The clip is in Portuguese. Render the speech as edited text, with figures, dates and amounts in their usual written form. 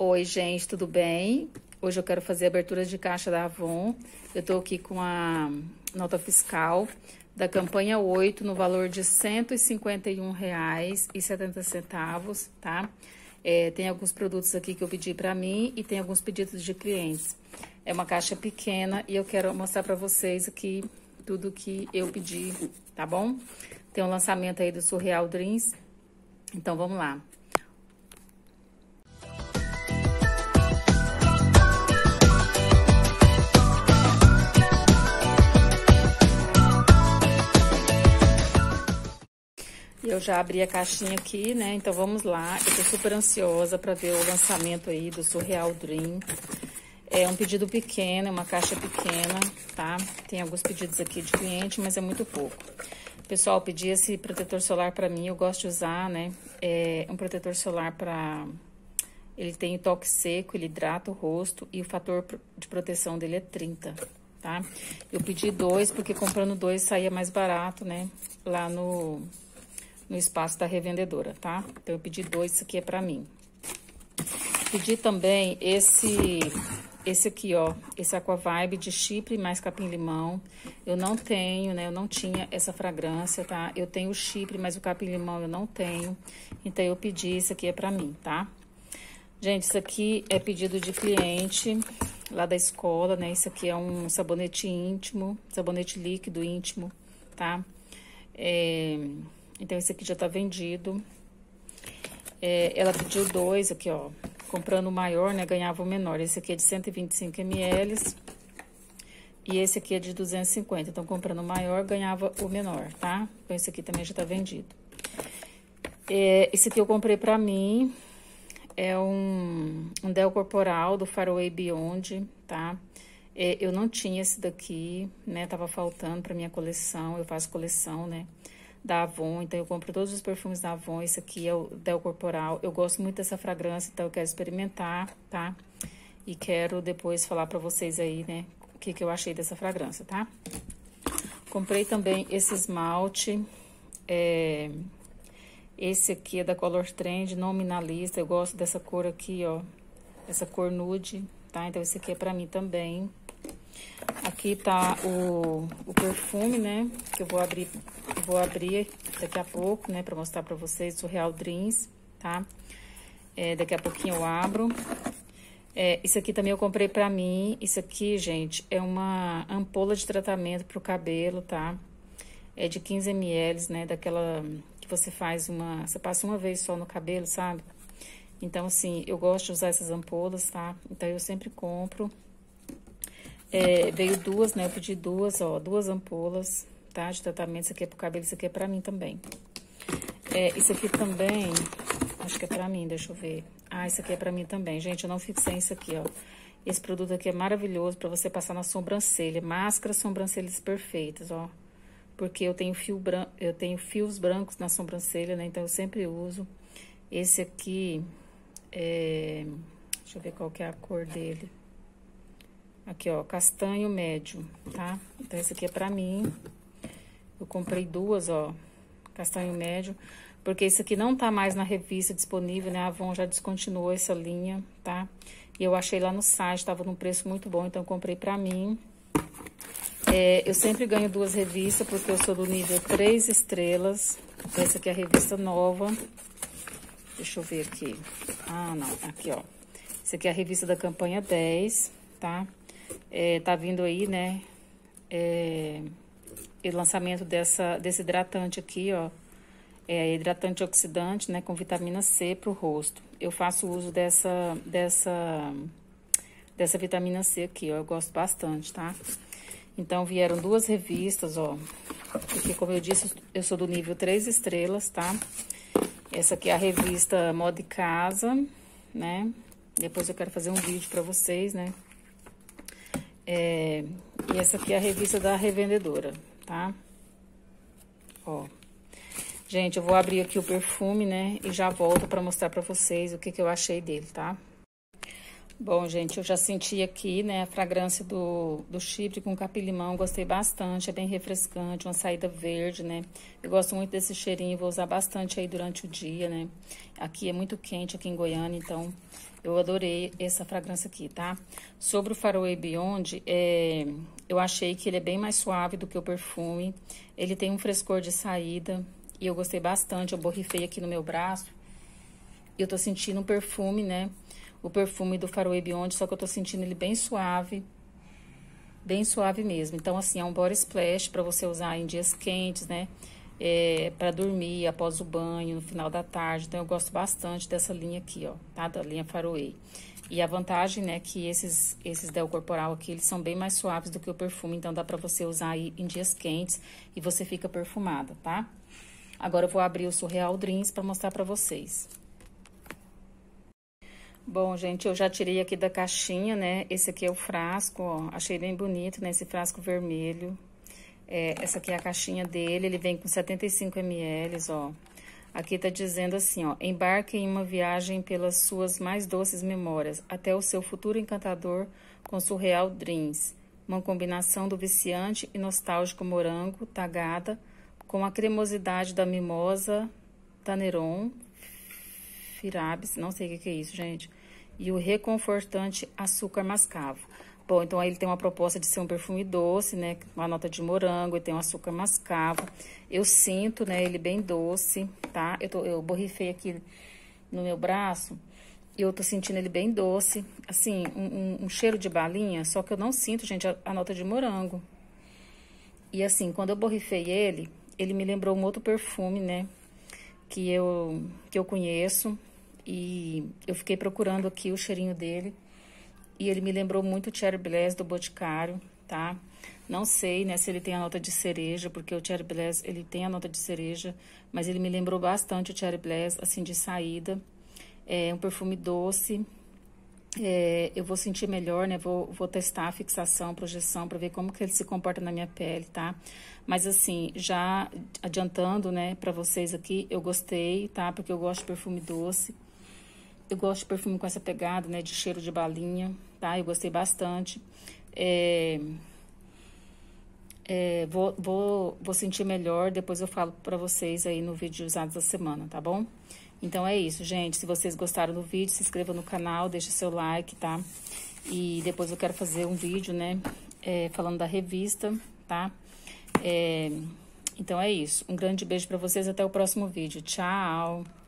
Oi, gente, tudo bem? Hoje eu quero fazer a abertura de caixa da Avon. Eu tô aqui com a nota fiscal da campanha 8 no valor de R$ 151,70, tá? Tem alguns produtos aqui que eu pedi pra mim e tem alguns pedidos de clientes. É uma caixa pequena e eu quero mostrar pra vocês aqui tudo que eu pedi, tá bom? Tem um lançamento aí do Surreal Dreams, então vamos lá. Eu já abri a caixinha aqui, né? Então vamos lá. Eu tô super ansiosa para ver o lançamento aí do Surreal Dream. É um pedido pequeno, é uma caixa pequena, tá? Tem alguns pedidos aqui de cliente, mas é muito pouco. O pessoal pedia esse protetor solar para mim, eu gosto de usar, né? É um protetor solar para... Ele tem toque seco, ele hidrata o rosto e o fator de proteção dele é 30, tá? Eu pedi 2 porque comprando 2 saía mais barato, né? Lá no espaço da revendedora, tá? Então, eu pedi 2, isso aqui é pra mim. Pedi também esse aqui, ó, esse Aqua Vibe de chipre mais capim-limão. Eu não tenho, né, eu não tinha essa fragrância, tá? Eu tenho o chipre, mas o capim-limão eu não tenho. Então, eu pedi, isso aqui é pra mim, tá? Gente, isso aqui é pedido de cliente lá da escola, né? Isso aqui é um sabonete íntimo, sabonete líquido íntimo, tá? Então, esse aqui já tá vendido. Ela pediu 2 aqui, ó. Comprando o maior, né, ganhava o menor. Esse aqui é de 125 ml. E esse aqui é de 250. Então, comprando o maior, ganhava o menor, tá? Então, esse aqui também já tá vendido. Esse aqui eu comprei pra mim. É um Del Corporal do Faraway Beyond, tá? Eu não tinha esse daqui, né? Tava faltando pra minha coleção. Eu faço coleção, né? Da Avon, então eu compro todos os perfumes da Avon. Esse aqui é o Del Corporal. Eu gosto muito dessa fragrância, então eu quero experimentar, tá? E quero depois falar pra vocês aí, né, o que eu achei dessa fragrância, tá? Comprei também esse esmalte. Esse aqui é da Color Trend, não minimalista. Eu gosto dessa cor aqui, ó. Essa cor nude, tá? Então esse aqui é pra mim também. Aqui tá o perfume, né, que eu vou abrir daqui a pouco, né, pra mostrar pra vocês, o Surreal Dreams, tá? Daqui a pouquinho eu abro. Isso aqui também eu comprei pra mim. Isso aqui, gente, é uma ampola de tratamento pro cabelo, tá? É de 15 ml, né, daquela que você faz você passa uma vez só no cabelo, sabe? Então, assim, eu gosto de usar essas ampolas, tá? Então, eu sempre compro. Veio 2, né? Eu pedi 2, ó, 2 ampolas, tá? De tratamento. Isso aqui é pro cabelo, isso aqui é pra mim também. Isso aqui também, acho que é pra mim, deixa eu ver. Ah, isso aqui é pra mim também. Gente, eu não fico sem isso aqui, ó. Esse produto aqui é maravilhoso pra você passar na sobrancelha. Máscara, sobrancelhas perfeitas, ó. Porque eu tenho fios brancos na sobrancelha, né? Então, eu sempre uso. Esse aqui, deixa eu ver qual que é a cor dele. Aqui, ó, castanho médio, tá? Então, esse aqui é pra mim. Eu comprei 2, ó, castanho médio, porque esse aqui não tá mais na revista disponível, né? A Avon já descontinuou essa linha, tá? E eu achei lá no site, tava num preço muito bom, então eu comprei pra mim. Eu sempre ganho 2 revistas, porque eu sou do nível 3 estrelas. Então, essa aqui é a revista nova. Deixa eu ver aqui. Ah, não, aqui, ó. Essa aqui é a revista da campanha 10, tá? Tá vindo aí, né, o lançamento desse hidratante aqui, ó, hidratante oxidante, né, com vitamina C pro rosto. Eu faço uso dessa vitamina C aqui, ó, eu gosto bastante, tá? Então, vieram 2 revistas, ó, porque, como eu disse, eu sou do nível 3 estrelas, tá? Essa aqui é a revista Moda e Casa, né? Depois eu quero fazer um vídeo pra vocês, né? E essa aqui é a revista da revendedora, tá? Ó. Gente, eu vou abrir aqui o perfume, né? E já volto pra mostrar pra vocês o que eu achei dele, tá? Bom, gente, eu já senti aqui, né, a fragrância do chifre com capim-limão, gostei bastante, é bem refrescante, uma saída verde, né? Eu gosto muito desse cheirinho, vou usar bastante aí durante o dia, né? Aqui é muito quente, aqui em Goiânia, então eu adorei essa fragrância aqui, tá? Sobre o Faraway Beyond, eu achei que ele é bem mais suave do que o perfume, ele tem um frescor de saída e eu gostei bastante, eu borrifei aqui no meu braço e eu tô sentindo um perfume, né? O perfume do Faraway Beyond, só que eu tô sentindo ele bem suave mesmo. Então, assim, é um body splash pra você usar em dias quentes, né? Pra dormir, após o banho, no final da tarde. Então, eu gosto bastante dessa linha aqui, ó, tá? Da linha Faraway. E a vantagem, né, que esses Del Corporal aqui, eles são bem mais suaves do que o perfume. Então, dá pra você usar aí em dias quentes e você fica perfumada, tá? Agora, eu vou abrir o Surreal Dreams pra mostrar pra vocês. Bom, gente, eu já tirei aqui da caixinha, né? Esse aqui é o frasco, ó. Achei bem bonito, né? Esse frasco vermelho. Essa aqui é a caixinha dele, ele vem com 75 ml, ó. Aqui tá dizendo assim, ó. Embarque em uma viagem pelas suas mais doces memórias, até o seu futuro encantador com Surreal Dreams. Uma combinação do viciante e nostálgico morango, tagada, com a cremosidade da mimosa, Taneron, Firabis, não sei o que é isso, gente. E o reconfortante açúcar mascavo. Bom, então aí ele tem uma proposta de ser um perfume doce, né? Com a nota de morango, e tem um açúcar mascavo. Eu sinto, né, ele bem doce, tá? Eu borrifei aqui no meu braço e eu tô sentindo ele bem doce. Assim, um cheiro de balinha, só que eu não sinto, gente, a nota de morango. E assim, quando eu borrifei ele me lembrou um outro perfume, né? Que eu conheço. E eu fiquei procurando aqui o cheirinho dele. E ele me lembrou muito o Cherry Bless do Boticário, tá? Não sei, né, se ele tem a nota de cereja, porque o Cherry Bless, ele tem a nota de cereja. Mas ele me lembrou bastante o Cherry Bless, assim, de saída. É um perfume doce. Eu vou sentir melhor, né? Vou testar a fixação, projeção, pra ver como que ele se comporta na minha pele, tá? Mas assim, já adiantando, né, pra vocês aqui, eu gostei, tá? Porque eu gosto de perfume doce. Eu gosto de perfume com essa pegada, né, de cheiro de balinha, tá? Eu gostei bastante. Vou sentir melhor, depois eu falo pra vocês aí no vídeo de usados da semana, tá bom? Então é isso, gente. Se vocês gostaram do vídeo, se inscreva no canal, deixa seu like, tá? E depois eu quero fazer um vídeo, né, falando da revista, tá? Então é isso. Um grande beijo pra vocês, até o próximo vídeo. Tchau!